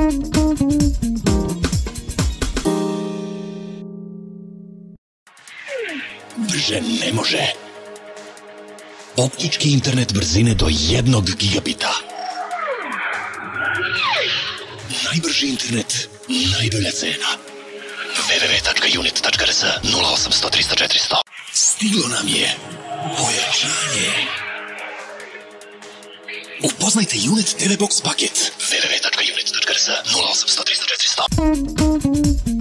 Brže ne može. Optički internet brzine do 1 gigabita. Najbrži internet, najbolja cena. www.unit.rs 0800 300 400. Stiglo nam je pojačanje. Upoznajte Unit TV Box paket. www.unit.rs 0800 300 400.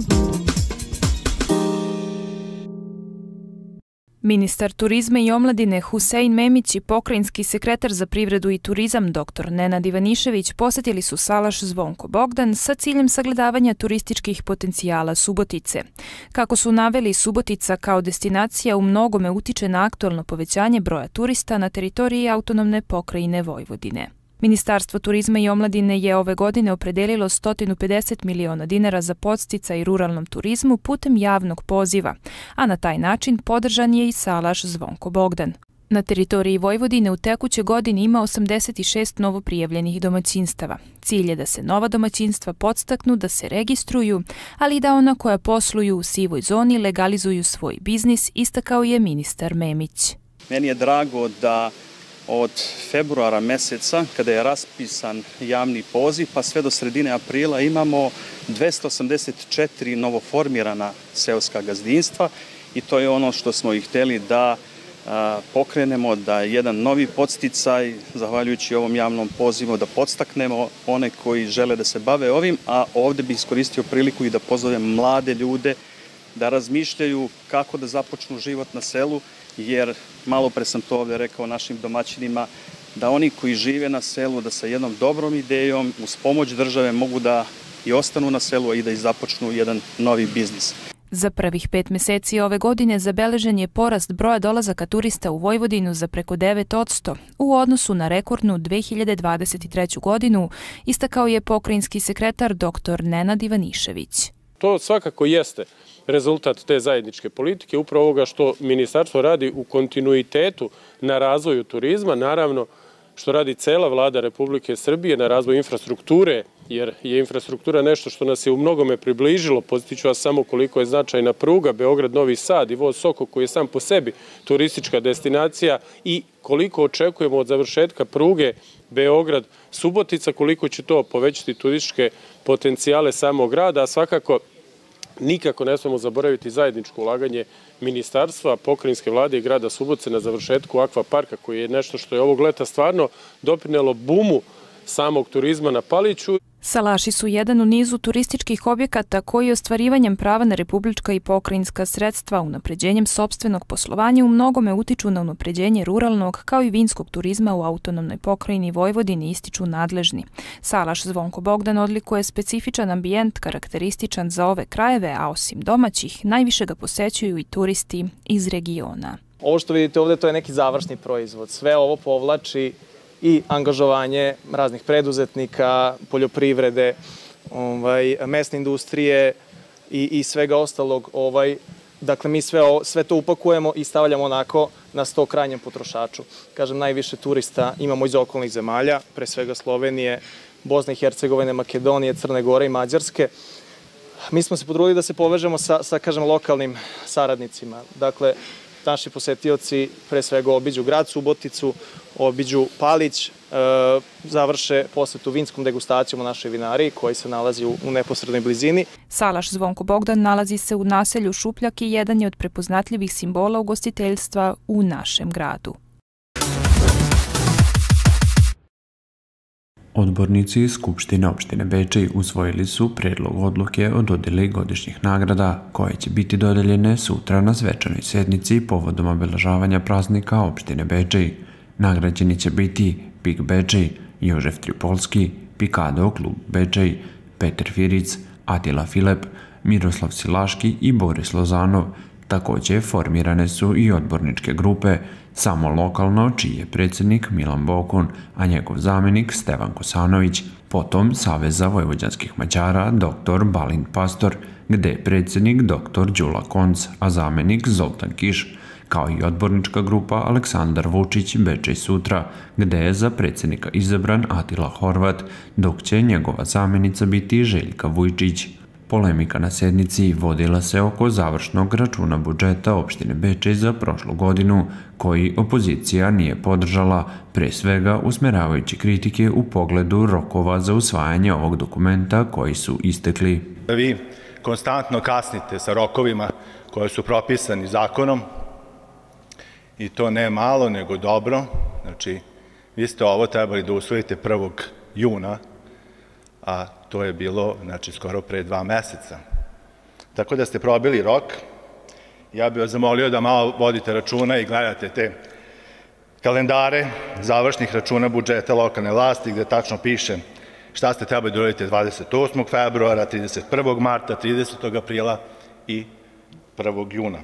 Ministar turizma i omladine Husein Memić i pokrajinski sekretar za privredu i turizam dr. Nenad Ivanišević posetili su Salaš Zvonko Bogdan sa ciljem sagledavanja turističkih potencijala Subotice. Kako su naveli, Subotica kao destinacija u mnogome utiče na aktualno povećanje broja turista na teritoriji autonomne pokrajine Vojvodine. Ministarstvo turizma i omladine je ove godine opredelilo 150 miliona dinara za podsticaj ruralnom turizmu putem javnog poziva, a na taj način podržan je i Salaš Zvonko Bogdan. Na teritoriji Vojvodine u tekućoj godini ima 86 novoprijavljenih domaćinstava. Cilj je da se nova domaćinstva podstaknu da se registruju, ali i da ona koja posluju u sivoj zoni legalizuju svoj biznis, istakao je ministar Memić. Meni je drago da od februara meseca, kada je raspisan javni poziv, pa sve do sredine aprila imamo 284 novoformirana seoska gazdinstva i to je ono što smo i hteli da pokrenemo, da jedan novi podsticaj, zahvaljujući ovom javnom pozivu, da podstaknemo one koji žele da se bave ovim, a ovde bih iskoristio priliku i da pozovem mlade ljude da razmišljaju kako da započnu život na selu, jer malo pre sam to ovde rekao našim domaćinima, da oni koji žive na selu, da sa jednom dobrom idejom, uz pomoć države mogu da i ostanu na selu i da i započnu jedan novi biznis. Za prvih 5 meseci ove godine zabeležen je porast broja dolazaka turista u Vojvodinu za preko 9% u odnosu na rekordnu 2023. godinu, istakao je pokrajinski sekretar dr. Nenad Ivanišević. To svakako jeste rezultat te zajedničke politike, upravo ovoga što ministarstvo radi u kontinuitetu na razvoju turizma, naravno što radi cela vlada Republike Srbije na razvoju infrastrukture, jer je infrastruktura nešto što nas je u mnogome približilo. Podsjetit vas samo koliko je značajna pruga Beograd-Novi Sad i voz Soko koji je sam po sebi turistička destinacija i koliko očekujemo od završetka pruge Beograd-Subotica, koliko će to povećati turističke potencijale samog grada, a svakako nikako ne smemo zaboraviti zajedničko ulaganje ministarstva, pokrajinske vlade i grada Subotice na završetku akvaparka, koji je nešto što je ovog leta stvarno doprinelo bumu samog turizma na Paliću. Salaši su jedan u nizu turističkih objekata koji ostvarivanjem prava na republička i pokrajinska sredstva, unapređenjem sopstvenog poslovanja u mnogome utiču na unapređenje ruralnog kao i vinskog turizma u autonomnoj pokrajini Vojvodini, ističu nadležni. Salaš Zvonko Bogdan odlikuje specifičan ambijent karakterističan za ove krajeve, a osim domaćih, najviše ga posećuju i turisti iz regiona. Ovo što vidite ovde, to je neki završni proizvod. Sve ovo povlači i angažovanje raznih preduzetnika, poljoprivrede, mesne industrije i svega ostalog. Dakle, mi sve to upakujemo i stavljamo onako na sto krajnjem potrošaču. Kažem, najviše turista imamo iz okolnih zemalja, pre svega Slovenije, Bosne i Hercegovine, Makedonije, Crne Gore i Mađarske. Mi smo se potrudili da se povežemo sa kažem, lokalnim saradnicima. Dakle, naši posetioci pre svega obiđu grad Suboticu, obiđu Palić, završe posetu vinskom degustacijom u našoj vinariji koji se nalazi u neposrednoj blizini. Salaš Zvonko Bogdan nalazi se u naselju Šupljak i jedan je od prepoznatljivih simbola ugostiteljstva u našem gradu. Odbornici Skupštine opštine Bečej usvojili su predlog odluke o dodeli godišnjih nagrada koje će biti dodeljene sutra na svečanoj sednici povodom obeležavanja praznika opštine Bečej. Nagrađeni će biti PIK Bečej, Jožef Tripolski, Pikado klub Bečej, Peter Firic, Atila Filep, Miroslav Silaški i Boris Lozanov. Također formirane su i odborničke grupe, samo lokalno čiji je predsjednik Milan Bokun, a njegov zamjenik Stevan Kosanović, potom Saveza vojvođanskih Mađara dr. Balint Pastor, gde je predsjednik dr. Đula Konc, a zamjenik Zoltan Kiš, kao i odbornička grupa Aleksandar Vučić Bečej sutra, gde je za predsjednika izabran Atila Horvat, dok će njegova zamjenica biti Željka Vujčić. Polemika na sednici vodila se oko završnog računa budžeta opštine Bečej za prošlu godinu, koji opozicija nije podržala, pre svega usmeravajući kritike u pogledu rokova za usvajanje ovog dokumenta koji su istekli. Vi konstantno kasnite sa rokovima koji su propisani zakonom i to ne malo, nego dobro. Znači, vi ste ovo trebali da usvojite 1. juna, a to je bilo, znači, skoro pre 2 meseca. Tako da ste probili rok. Ja bih vas zamolio da malo vodite računa i gledate te kalendare završnih računa budžeta lokalne vlasti, gde tačno piše šta ste trebali da uradite 28. februara, 31. marta, 30. aprila i 1. juna.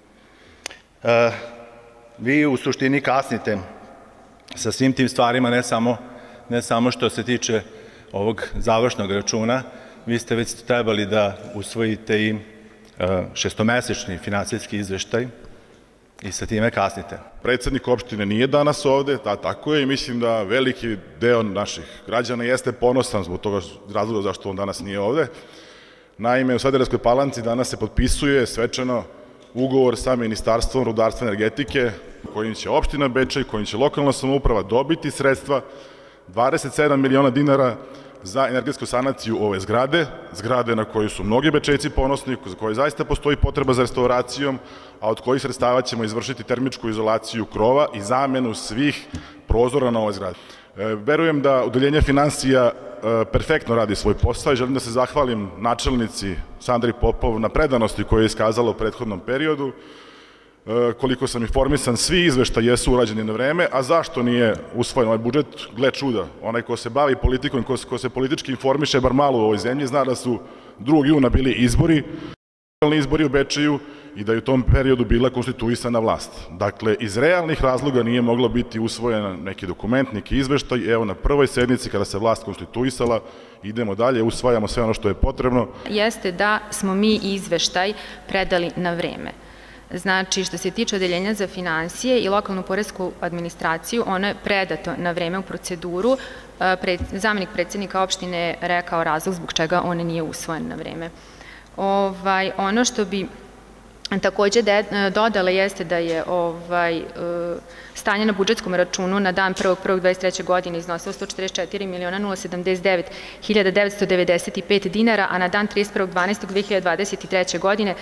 Vi u suštini kasnite sa svim tim stvarima, ne samo što se tiče ovog završnog računa, vi ste već trebali da usvojite i šestomesečni finansijski izveštaj i sa time kasnite. Predsednik opštine nije danas ovde, tako je, i mislim da veliki deo naših građana jeste ponosan zbog toga razloga zašto on danas nije ovde. Naime, u Smederevskoj Palanci danas se potpisuje svečano ugovor sa Ministarstvom rudarstva i energetike, kojim će opština Bečej, kojim će lokalna samouprava dobiti sredstva 27 miliona dinara za energetsku sanaciju ove zgrade na koju su mnogi Bečejci ponosni, za koje zaista postoji potreba za restauracijom, a od kojih sredstava ćemo izvršiti termičku izolaciju krova i zamenu svih prozora na ovoj zgradi. Verujem da Odeljenje finansija perfektno radi svoj posao i želim da se zahvalim načelnici Sandri Popov na predanosti koju je iskazala u prethodnom periodu. Koliko sam informisan, svi izveštaji jesu urađeni na vreme, a zašto nije usvojen ovaj budžet? Gle čuda, onaj ko se bavi politikom, ko se politički informiše bar malo u ovoj zemlji, zna da su 2. juna bili izbori u Bečeju i da je u tom periodu bila konstituisana vlast. Dakle, iz realnih razloga nije moglo biti usvojen neki dokument, neki izveštaj. Evo, na prvoj sednici kada se vlast konstituisala, idemo dalje, usvajamo sve ono što je potrebno. Jeste da smo mi izveštaj predali na vreme. Znači, što se tiče Odeljenja za finansije i lokalnu poresku administraciju, ono je predato na vreme u proceduru. Zamenik predsjednika opštine je rekao razlog zbog čega on nije usvojen na vreme. Ono što bi takođe dodala jeste da je stanje na budžetskom računu na dan 1.1.23. godine iznosilo 144.079.995 dinara, a na dan 31.12.2023. godine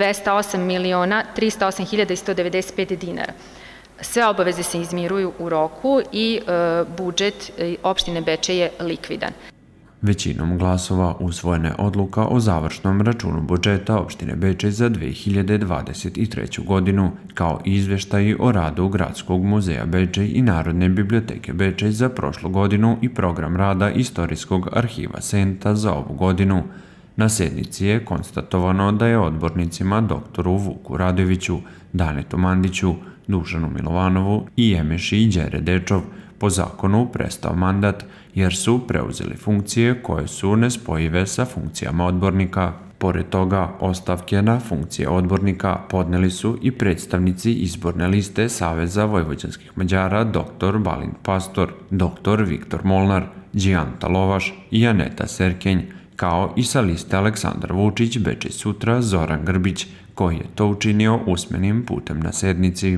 208.308.195 dinara. Sve obaveze se izmiruju u roku i budžet opštine Bečej je likvidan. Većinom glasova usvojena je odluka o završnom računu budžeta opštine Bečej za 2023. godinu, kao i izveštaji o radu Gradskog muzeja Bečej i Narodne biblioteke Bečej za prošlu godinu i program rada Istorijskog arhiva Senta za ovu godinu. Na sednici je konstatovano da je odbornicima doktoru Vuku Radojeviću, Danetu Mandiću, Dušanu Milovanovu i Emeši Đere Dečov po zakonu prestao mandat jer su preuzeli funkcije koje su nespojive sa funkcijama odbornika. Pored toga, ostavke na funkcije odbornika podneli su i predstavnici izborne liste Saveza vojvođanskih Mađara dr. Balint Pastor, dr. Viktor Molnar, Đijanta Lovaš i Aneta Serkenj, kao i sa liste Aleksandar Vučić Bečej sutra Zoran Grbić, koji je to učinio usmenim putem na sednici.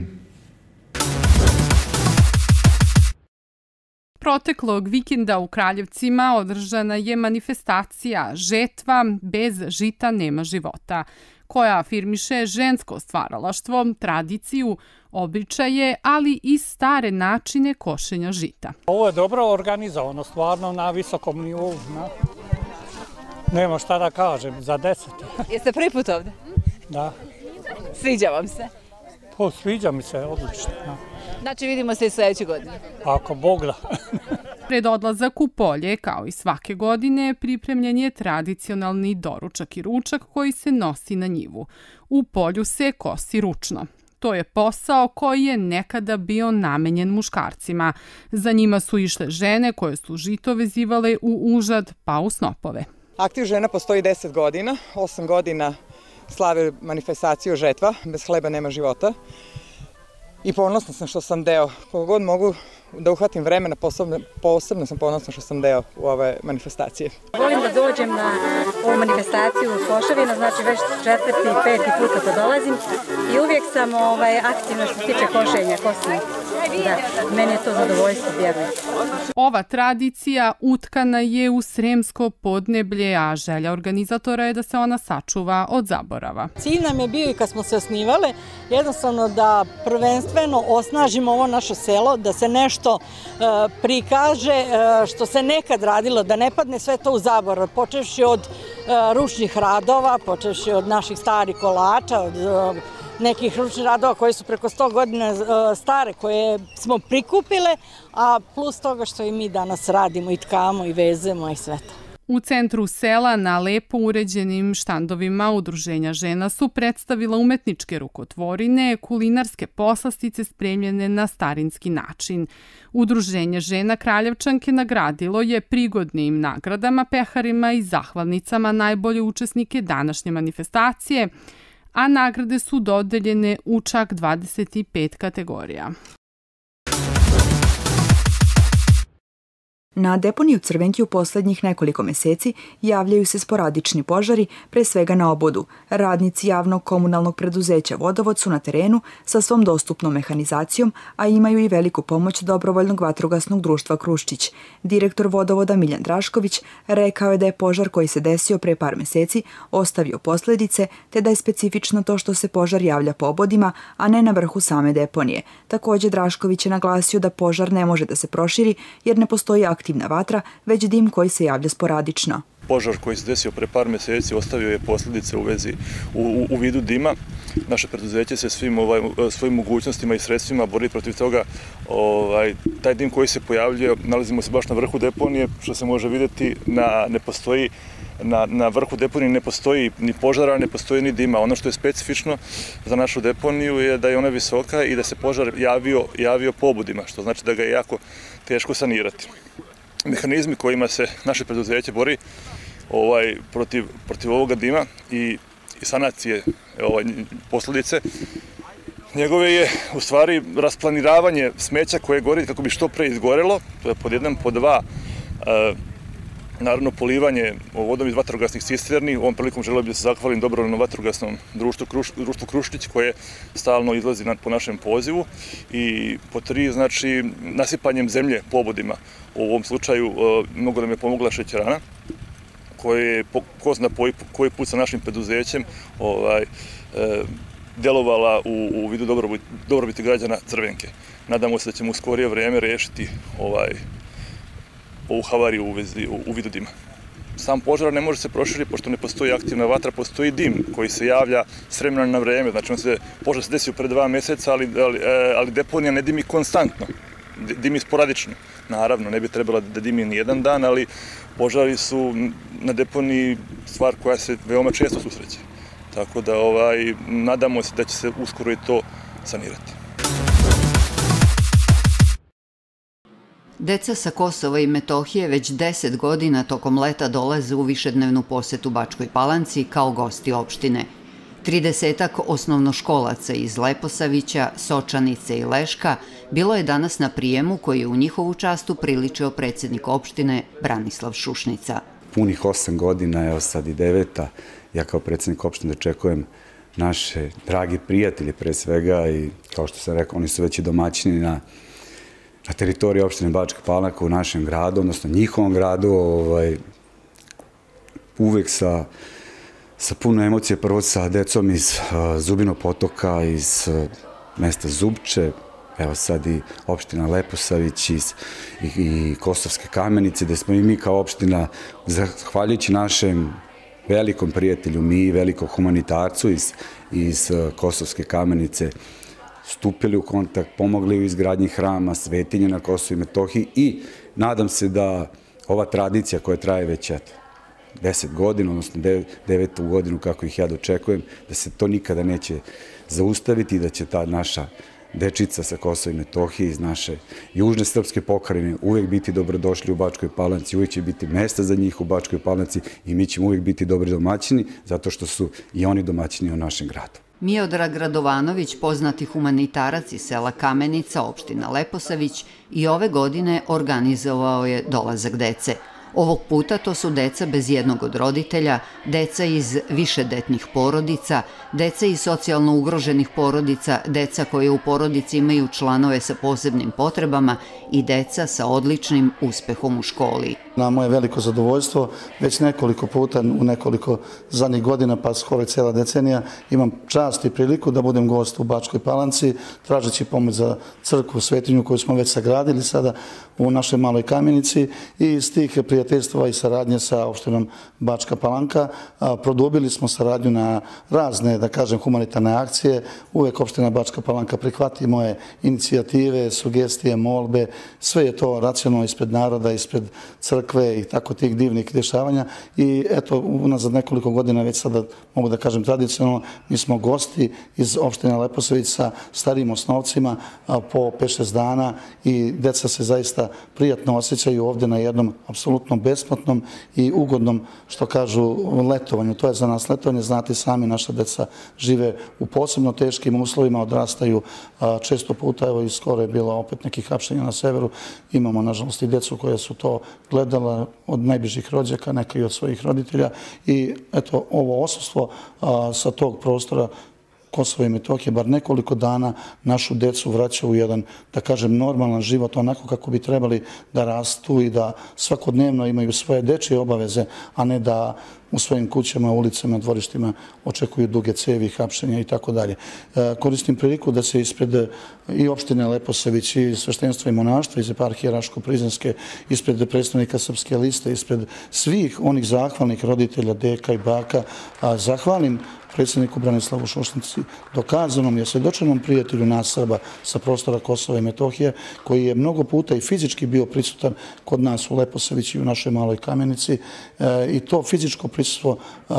Proteklog vikenda u Kraljevcima održana je manifestacija Žetva bez žita nema života, koja afirmiše žensko stvaralaštvo, tradiciju, običaje, ali i stare načine košenja žita. Ovo je dobro organizovano, stvarno na visokom nivou. Nema šta da kažem, za 10. Jeste prvi put ovde? Da. Sviđa vam se? Sviđa mi se, odlično. Znači vidimo se i sledeće godine? Ako Bog da. Pred odlazak u polje, kao i svake godine, pripremljen je tradicionalni doručak i ručak koji se nosi na njivu. U polju se kosi ručno. To je posao koji je nekada bio namenjen muškarcima. Za njima su išle žene koje su žito vezivale u užad pa u snopove. Aktiv žena postoji 10 godina, 8 godina slave manifestaciju Žetva, bez hleba nema života. i ponosna sam što sam deo. Koliko god mogu da uhvatim vremena, posebno sam ponosna što sam deo u ove manifestacije. Volim da dođem na ovu manifestaciju u Koševina, znači već 4., 5. put kako dolazim i uvijek sam aktivna što se tiče košenja kosme. Da, meni je to zadovoljstvo, vjerujem. Ova tradicija utkana je u sremsko podneblje, a želja organizatora je da se ona sačuva od zaborava. Cilj nam je bio i kad smo se osnivale, jednostavno da prvenstveno osnažimo ovo naše selo, da se nešto prikaže što se nekad radilo, da ne padne sve to u zaborav, počevši od ručnih radova, počevši od naših starih kolača, od nekih ručnih radova koji su preko 100 godina stare, koje smo prikupile, a plus toga što i mi danas radimo i tkamo i vezemo i sve to. U centru sela na lepo uređenim štandovima Udruženja žena su predstavila umetničke rukotvorine, kulinarske poslastice spremljene na starinski način. Udruženje žena Kraljevčanke nagradilo je prigodnim nagradama, peharima i zahvalnicama najbolje učesnike današnje manifestacije, a nagrade su dodeljene u čak 25 kategorija. Na deponiji u Crvenki u poslednjih nekoliko meseci javljaju se sporadični požari, pre svega na obodu. Radnici javnog komunalnog preduzeća Vodovod su na terenu sa svom dostupnom mehanizacijom, a imaju i veliku pomoć Dobrovoljnog vatrogasnog društva Kruščić. Direktor Vodovoda Miljan Drašković rekao je da je požar koji se desio pre par meseci ostavio posledice, te da je specifično to što se požar javlja po obodima, a ne na vrhu same deponije. Takođe, Drašković je naglasio da požar ne može da se proširi jer ne postoji aktivna vatra, već dim koji se javlja sporadično. Požar koji se desio pre par meseci ostavio je posljedice u vidu dima. Naše preduzeće se svojim mogućnostima i sredstvima bori protiv toga. Taj dim koji se pojavljuje, nalazimo se baš na vrhu deponije, što se može vidjeti, na vrhu deponije ne postoji ni požara, ne postoji ni dima. Ono što je specifično za našu deponiju je da je ona visoka i da se požar javio po obodima, što znači da ga je jako teško sanirati. Mehanizmi kojima se naše preduzeće bori protiv ovoga dima i sanacije posljedice, njegove je u stvari rasplaniravanje smeća koje gori kako bi što pre izgorelo, to je pod 1, pod 2, naravno polivanje vodom iz vatrogasnih cisterni. Ovom prilikom želeo bih da se zahvalim Dobrovoljnom vatrogasnom društvu Kruščić koje stalno izlazi po našem pozivu. I pod 3, znači nasipanjem zemlje po obodima. U ovom slučaju mnogo nam je pomogla šećerana koja je ko zna koji put sa našim preduzećem delovala u vidu dobrobiti građana Crvenke. Nadamo se da ćemo u skorije vreme rešiti ovu havariju u vidu dima. Sam požar ne može se proširiti pošto ne postoji aktivna vatra, postoji dim koji se javlja s vremena na vreme. Znači, požar se desio pre 2 meseca, ali deponija ne dimi konstantno, dimi sporadično. Naravno, ne bi trebalo da dimi ni jedan dan, ali požari su na deponiji stvar koja se veoma često susreće. Tako da nadamo se da će se uskoro i to sanirati. Deca sa Kosova i Metohije već 10 godina tokom leta dolaze u višednevnu posetu Bačkoj Palanci kao gosti opštine. 30-ak osnovnoškolaca iz Leposavića, Sočanice i Leška bilo je danas na prijemu koji je u njihovu čast upriličio predsjednik opštine Branislav Šušnica. Punih 8 godina, evo sad i 9. Ja kao predsjednik opštine očekujem naše dragi prijatelji pre svega i kao što sam rekao, oni su već i domaćini na teritoriji opštine Bačka Palanka u našem gradu, odnosno njihovom gradu, uvek sa puno emocije, prvo sa decom iz Zubinog potoka, iz mesta Zubče, evo sad i opština Leposavić i Kosovske Kamenice, gde smo i mi kao opština, zahvaljujući našem velikom prijatelju, mi velikom humanitarcu iz Kosovske Kamenice, stupili u kontakt, pomogli u izgradnji hrama, svetinje na Kosovu i Metohiji i nadam se da ova tradicija koja traje već 10 godina, odnosno 9. godinu kako ih ja dočekujem, da se to nikada neće zaustaviti i da će ta naša dečica sa Kosova i Metohije iz naše južne srpske pokrajine uvek biti dobrodošli u Bačkoj Palanci, uvek će biti mesta za njih u Bačkoj Palanci i mi ćemo uvek biti dobri domaćini zato što su i oni domaćini u našem gradu. Miodrag Radovanović, poznati humanitarac iz sela Kamenica, opština Leposavić, i ove godine organizovao je dolazak dece. Ovog puta to su deca bez jednog od roditelja, deca iz višedetnih porodica, deca iz socijalno ugroženih porodica, deca koje u porodici imaju članove sa posebnim potrebama i deca sa odličnim uspehom u školi. Na moje veliko zadovoljstvo, već nekoliko puta u nekoliko zadnjih godina, pa skoro cijela decenija, imam čast i priliku da budem gost u Bačkoj Palanci, tražeći pomoć za crkvu, svetinju koju smo već sagradili sada u našoj maloj Kamenici, i iz tih prijateljstva i saradnje sa opštinom Bačka Palanka produbili smo saradnju na razne, da kažem, humanitarne akcije. Uvek opština Bačka Palanka prihvati moje inicijative, sugestije, molbe, sve je to racionalno ispred naroda, ispred crkve i tako tih divnih dešavanja. I eto, unazad nekoliko godina, već sada mogu da kažem tradicionalno, mi smo gosti iz opštine Leposavić sa starijim osnovcima po 5-6 dana i deca se zaista prijatno osjećaju ovde na jednom apsolutno besplatnom i ugodnom, što kažu, letovanju. To je za nas letovanje, znate sami, naša deca žive u posebno teškim uslovima, odrastaju često puta, evo i skoro je bilo opet nekih hapšenja na severu, imamo nažalost i decu koje su to gledala od najbližih rođaka, neka i od svojih roditelja, i eto, ovo odsustvo sa tog prostora Kosova i Metohije, bar nekoliko dana, našu decu vraća u jedan, da kažem, normalan život, onako kako bi trebali da rastu i da svakodnevno imaju svoje dečije obaveze, a ne da u svojim kućama, ulicama, dvorištima očekuju duge cevi, hapšenja i tako dalje. Koristim priliku da se ispred i opštine Leposavić i sveštenstva i monaštva iz eparhije Raško-Prizrenske, ispred predstavnika Srpske liste, ispred svih onih zahvalnih roditelja, deka i baka, zahvalim predsjedniku Branislavu Šušnici, dokazanom i osvjedočenom prijatelju nas Srba sa prostora Kosova i Metohije, koji je mnogo puta i fizički bio prisutan kod nas u Leposavići i u našoj maloj Kamenici, i to fizičko prisustvo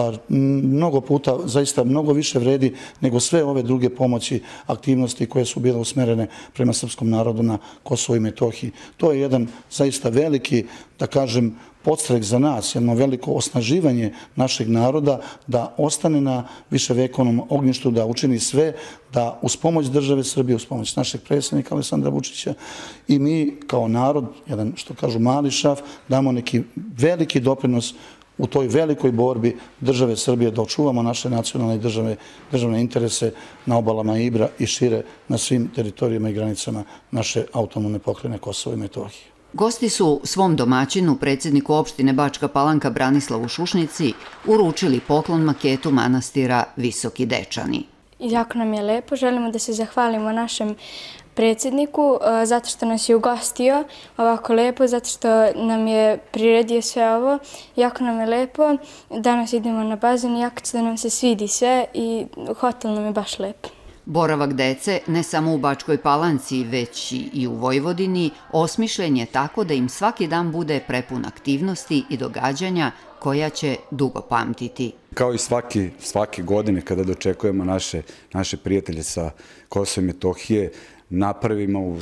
mnogo puta, zaista mnogo više vredi nego sve ove druge pomoći, aktivnosti koje su bile usmerene prema srpskom narodu na Kosovo i Metohiji. To je jedan zaista veliki, da kažem, podstrek za nas, jedno veliko osnaživanje našeg naroda da ostane na viševekovnom ognjištu, da učini sve da uz pomoć države Srbije, uz pomoć našeg predsjednika Aleksandra Vučića i mi kao narod, jedan, što kažu, mali šraf, damo neki veliki doprinos u toj velikoj borbi države Srbije da očuvamo naše nacionalne i državne interese na obalama Ibra i šire na svim teritorijama i granicama naše autonomne pokrajine Kosova i Metohije. Gosti su svom domaćinu, predsjedniku opštine Bačka Palanka Branislavu Šušnici, uručili poklon maketu manastira Visoki Dečani. Jako nam je lepo, želimo da se zahvalimo našem predsjedniku zato što nas je ugostio ovako lepo, zato što nam je priredio sve ovo. Jako nam je lepo, danas idemo na bazen, jako će da nam se svidi sve i hotel nam je baš lepo. Boravak dece, ne samo u Bačkoj Palanci, već i u Vojvodini, osmišljen je tako da im svaki dan bude prepun aktivnosti i događanja koja će dugo pamtiti. Kao i svake godine kada dočekujemo naše prijatelje sa Kosova i Metohije, napravimo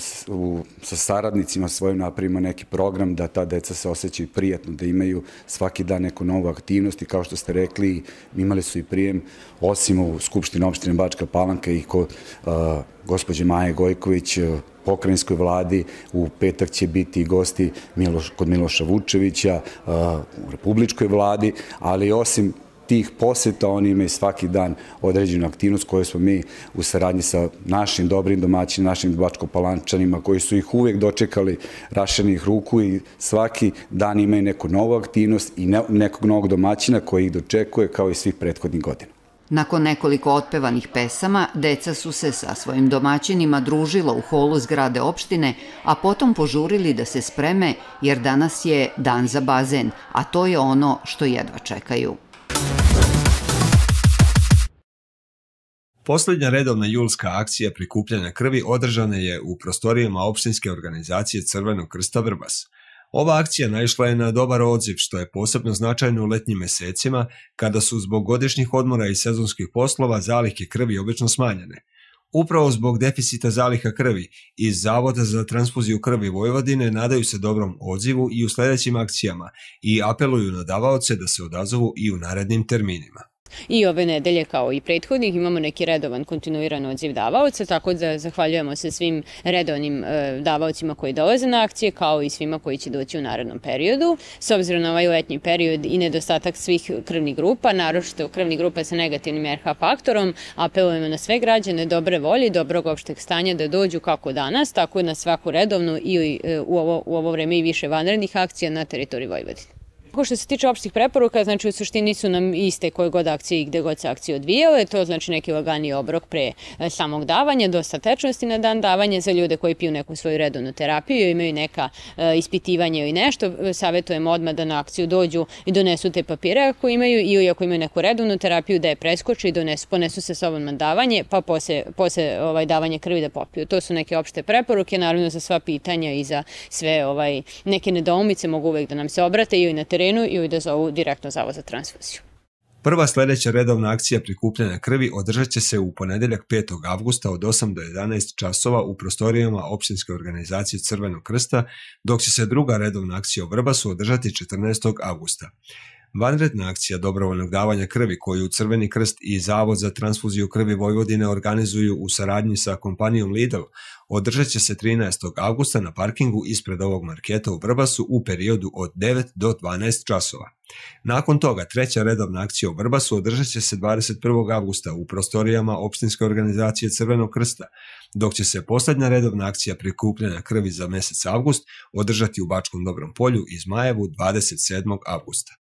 sa saradnicima svojim napravimo neki program da ta deca se osjećaju prijatno, da imaju svaki dan neku novu aktivnost i kao što ste rekli, imali su i prijem osim u Skupštini opštine Bačka Palanka i kod gospođe Maje Gojković, pokrajinskoj vladi. U petak će biti gosti kod Miloša Vučevića u republičkoj vladi, ali osim tih poseta, oni imaju svaki dan određenu aktivnost koju smo mi u saradnji sa našim dobrim domaćima, našim bačkopalančanima koji su ih uvek dočekali raširenih ruku i svaki dan imaju neku novu aktivnost i nekog novog domaćina koji ih dočekuje kao i svih prethodnih godina. Nakon nekoliko otpevanih pesama, deca su se sa svojim domaćinima družila u holu zgrade opštine, a potom požurili da se spreme jer danas je dan za bazen, a to je ono što jedva čekaju. Poslednja redovna julska akcija prikupljanja krvi održana je u prostorijama opštinske organizacije Crvenog krsta Vrbas. Ova akcija naišla je na dobar odziv, što je posebno značajno u letnjim mesecima, kada su zbog godišnjih odmora i sezonskih poslova zalihe krvi obično smanjene. Upravo zbog deficita zaliha krvi iz Zavoda za transfuziju krvi Vojvodine nadaju se dobrom odzivu i u sledećim akcijama i apeluju na davaoce da se odazovu i u narednim terminima. i ove nedelje kao i prethodnih imamo neki redovan kontinuiran odziv davaoca, tako da zahvaljujemo se svim redovnim davaocima koji dolaze na akcije, kao i svima koji će doći u narednom periodu. S obzirom na ovaj letnji period i nedostatak svih krvnih grupa, naročito krvnih grupa sa negativnim RH faktorom, apelujemo na sve građane dobre volje i dobrog opšteg stanja da dođu kako danas, tako i na svaku redovnu i u ovo vreme i više vanrednih akcija na teritoriji Vojvodine. Što se tiče opštih preporuka, znači u suštini su nam iste koje god akcije i gde god se akcije odvijale, to znači neki lagani obrok pre samog davanja, dosta tečnosti na dan davanja za ljude koji piju neku svoju redovnu terapiju, imaju neka ispitivanja ili nešto, savjetujemo odmah da na akciju dođu i donesu te papire ako imaju, ili ako imaju neku redovnu terapiju da je preskoče i ponesu se sobom na davanje, pa posle davanje krvi da popiju. To su neke opšte preporuke, naravno za sva pitanja i za sve neke nedoumice mogu uvek da nam se obrate ili na terenu ili da zovu direktno Zavod za transfuziju. Prva sledeća redovna akcija prikupljanja krvi održat će se u ponedeljak 5. avgusta od 8 do 11 časova u prostorijama opštinske organizacije Crvenog krsta, dok će se druga redovna akcija u Vrbasu održati 14. avgusta. Vanredna akcija dobrovoljnog davanja krvi koju Crveni krst i Zavod za transfuziju krvi Vojvodine organizuju u saradnji sa kompanijom Lidl održat će se 13. avgusta na parkingu ispred ovog marketa u Vrbasu u periodu od 9 do 12 časova. Nakon toga, treća redovna akcija u Vrbasu održat će se 21. avgusta u prostorijama opštinske organizacije Crvenog krsta, dok će se poslednja redovna akcija prikupljanja krvi za mesec avgust održati u Bačkom Dobrom polju i Zmajevu 27. avgusta.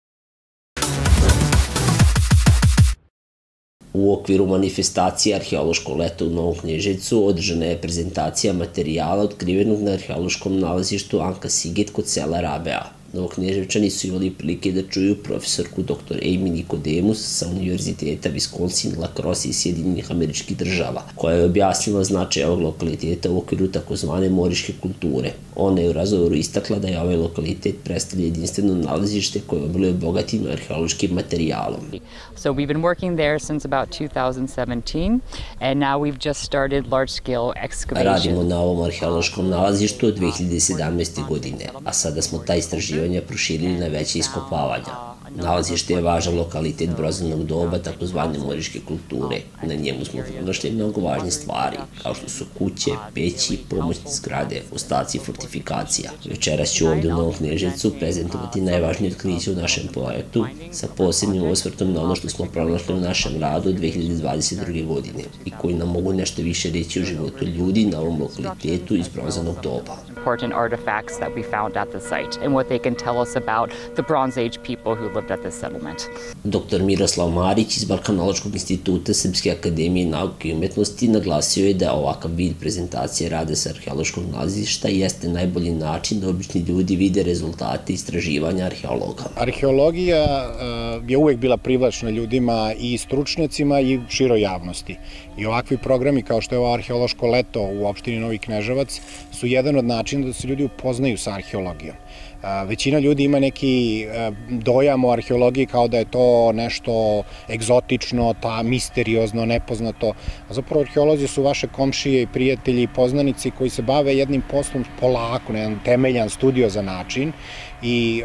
U okviru manifestacije Arheološko leto u Novom Kneževcu održana je prezentacija materijala otkrivenog na arheološkom nalazištu Anka Siget kod sela Rabea. Novokneževčani su imali prilike da čuju profesorku dr. Amy Nikodemus sa Univerziteta Wisconsin La Crosse iz Sjedinjenih Američkih Država, koja je objasnila značaj ovog lokaliteta u okviru takozvane moriške kulture. Ona je u razgovoru istakla da je ovaj lokalitet predstavlja jedinstveno nalazište koje obiluje bogatim arheološkim materijalom. So we've been working there since about 2017 and now we've just started large scale excavation. Radimo na ovom arheološkom nalazištu od 2017. godine, a sada smo taj istraživanja proširili na veće iskopavanja. Nalazište je važan lokalitet bronzanog doba, takozvane moriške kulture. Na njemu smo pronašli mnogo važne stvari, kao što su kuće, peći, pomoćne zgrade, ostaci fortifikacija. Večeras ću ovdje u Novom Kneževcu prezentovati najvažnije otkriće u našem projektu, sa posebnim osvrtom na ono što smo pronašli u našem radu 2022. godine i koji nam mogu nešto više reći o životu ljudi na ovom lokalitetu iz bronzanog doba. Important artifacts that we found at the site and what they can tell us about the Bronze Age people who lived at this settlement. Dr. Miroslav Marić iz Balkanološkog instituta Srpske akademije nauke i umetnosti naglasio je da ovakav vid prezentacije rada sa arheološkog nalazišta jeste najbolji način da obični ljudi vide rezultate istraživanja arheologa. Arheologija je uvek bila privlačna ljudima i stručnjacima i široj javnosti. I ovakvi programi kao što je ovo arheološko leto u opštini Novi Kneževac su jedan od načina da se ljudi upoznaju sa arheologijom. Većina ljudi ima neki dojam o arheologiji kao da je to nešto egzotično, misteriozno, nepoznato. A zapravo arheolozi su vaše komšije i prijatelji i poznanici koji se bave jednim poslom polako, na jedan temeljan, studiozan način i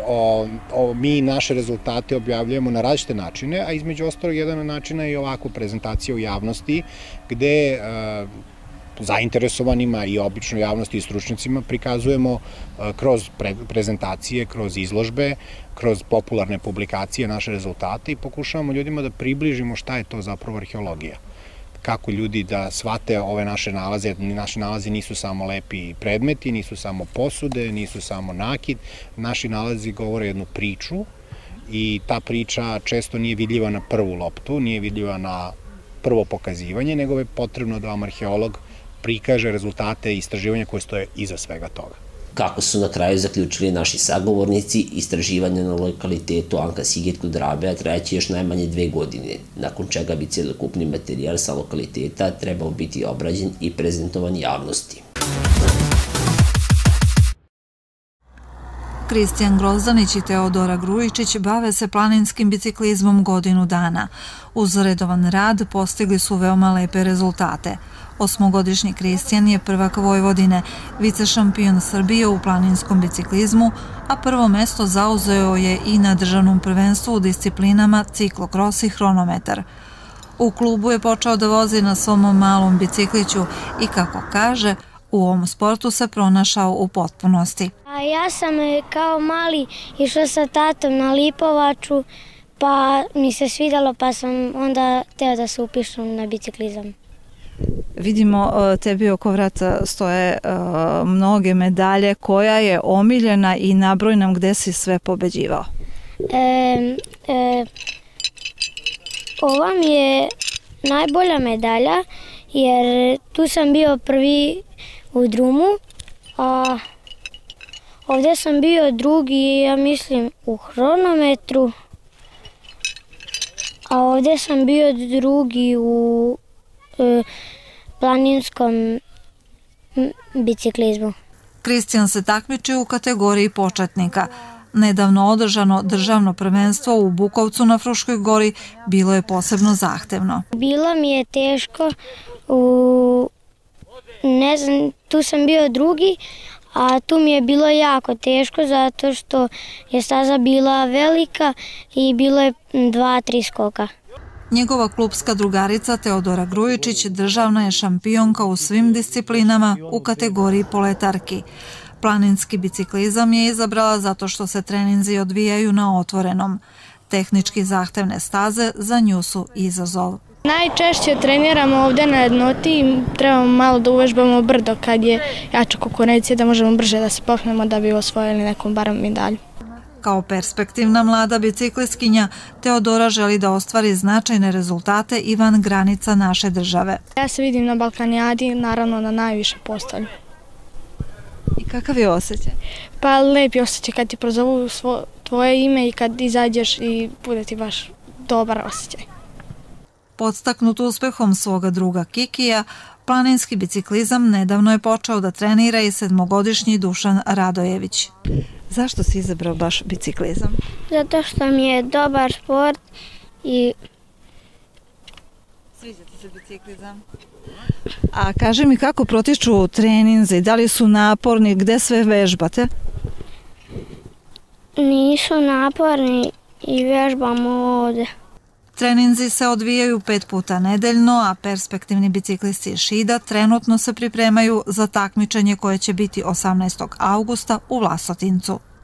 mi naše rezultate objavljujemo na različite načine, a između ostalog jedan od načina je i ovakvu prezentaciju u javnosti gde zainteresovanima i običnoj javnosti i stručnicima prikazujemo kroz prezentacije, kroz izložbe, kroz popularne publikacije naše rezultate i pokušavamo ljudima da približimo šta je to zapravo arheologija. Kako ljudi da shvate ove naše nalaze, naši nalazi nisu samo lepi predmeti, nisu samo posude, nisu samo nakit, naši nalazi govore jednu priču i ta priča često nije vidljiva na prvu loptu, nije vidljiva na prvo pokazivanje, nego je potrebno da vam arheolog prikaže rezultate istraživanja koje stoje iza svega toga. Kako su na kraju zaključili naši sagovornici, istraživanje na lokalitetu Anka Siget kod Rabea trajaće još najmanje 2 godine, nakon čega bi celokupni materijal sa lokaliteta trebao biti obrađen i prezentovan javnosti. Kristijan Grozdanić i Teodora Grujičić bave se planinskim biciklizmom godinu dana. Uz redovan rad postigli su veoma lepe rezultate. 8-godišnji Kristijan je prvak Vojvodine, vicešampion Srbije u planinskom biciklizmu, a prvo mesto zauzeo je i na državnom prvenstvu u disciplinama ciklokros i hronometar. U klubu je počeo da vozi na svom malom bicikliću i, kako kaže, u ovom sportu se pronašao u potpunosti. Ja sam kao mali išla sa tatom na Lipovaču, pa mi se svidalo, pa sam onda teo da se upišem na biciklizam. Vidimo, tebi oko vrata stoje mnoge medalje. Koja je omiljena i nabroj nam gde si sve pobeđivao? Ova mi je najbolja medalja, jer tu sam bio prvi u drumu, a ovdje sam bio drugi, ja mislim, u hronometru, a ovdje sam bio drugi u planinskom biciklizmu. Kristijan se takmiči u kategoriji početnika. Nedavno održano državno prvenstvo u Bukovcu na Fruškoj gori bilo je posebno zahtevno. Bilo mi je teško, ne znam, tu sam bio drugi, a tu mi je bilo jako teško zato što je staza bila velika i bilo je 2-3 skoka. Njegova klupska drugarica Teodora Grujičić državna je šampionka u svim disciplinama u kategoriji poletarki. Planinski biciklizam je izabrala zato što se treninzi odvijaju na otvorenom. Tehnički zahtevne staze za nju su izazov. Najčešće treniramo ovdje na jednoti i trebamo malo da uvežbamo brdo kad je jača konkurencija, da možemo brže da se popnemo da bi osvojili nekom barem medalju. Kao perspektivna mlada biciklistkinja, Teodora želi da ostvari značajne rezultate i van granica naše države. Ja se vidim na Balkanijadi, naravno na najviše postolju. I kakav je osjećaj? Pa lepi osjećaj kad ti prozovu tvoje ime i kad izađeš i bude ti baš dobar osjećaj. Podstaknut uspehom svoga druga Kikija, planinski biciklizam nedavno je počeo da trenira i 7-godišnji Dušan Radojević. Zašto si izabrao baš biciklizam? Zato što mi je dobar sport i... Sviđa ti se biciklizam? A kaži mi kako protiču treninzi, da li su naporni, gde sve vežbate? Nisu naporni i vežbamo ovdje. Treninzi se odvijaju 5 puta nedeljno, a perspektivni biciklisti iz Šida trenutno se pripremaju za takmičenje koje će biti 18. augusta u Vlasotincu.